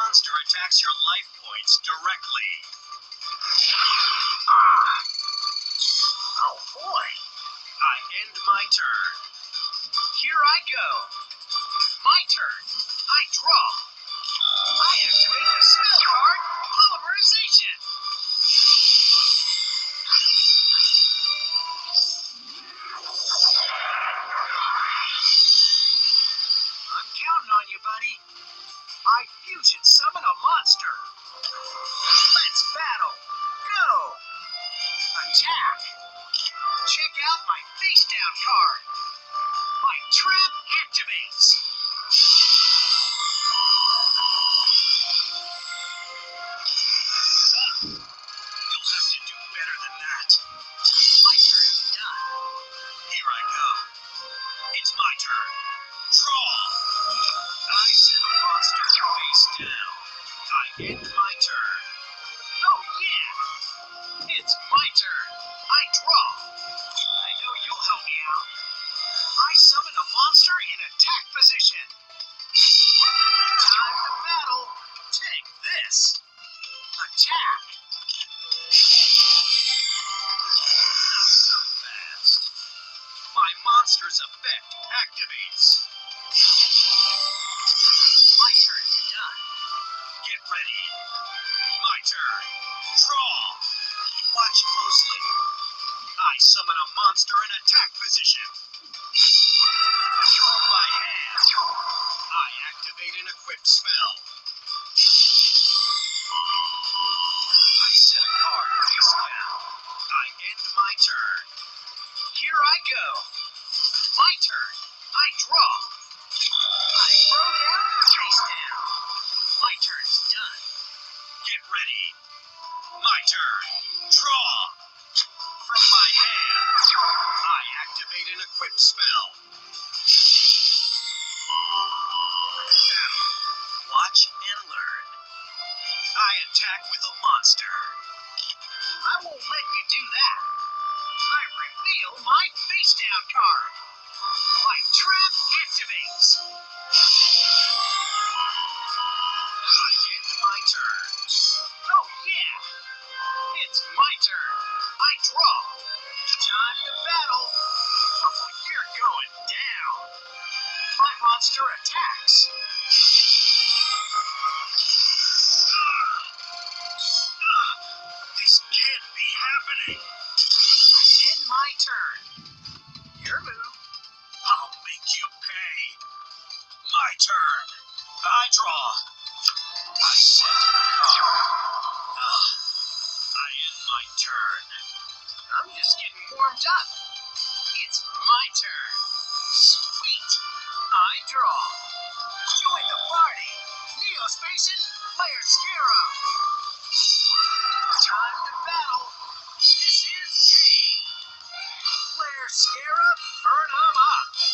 monster attacks your life points directly. Oh boy. I end my turn. Here I go. My turn. I draw. I activate the spell card, Polymerization. I'm counting on you, buddy. I fusion summon a monster. Let's battle. Go. Attack. Check out my face down card. My trap activates. You'll have to do better than that. My turn's done. Here I go. It's my turn. Draw. I set a monster face down. I end my turn. Oh yeah. It's my turn. I draw. I know you'll help me out. I summon a monster in attack position. Time to battle. Take this. Attack. Not so fast. My monster's effect activates. My turn's done. Get ready. My turn. Draw. Watch closely. I summon a monster in attack position. From my hand, I activate an equip spell. I set a card face down. I end my turn. Here I go. My turn. I draw. I throw down, face down. My turn's done. Get ready. My turn. Draw. From my hand, I activate an equip spell. Battle. Watch and learn. I attack with a monster. I won't let you do that. I reveal my face down card. My trap activates. I end my turn. Oh yeah. It's my turn. I draw. Time to battle. Oh, you're going down. My monster attacks. This can't be happening. End my turn. Your move. I'll make you pay. My turn. I draw. I set a card. I end my turn. I'm just getting warmed up. It's my turn. Sweet. I draw. Join the party. Neospacin, Player Scarab. Time to battle. This is game. Player Scarab, burn 'em up.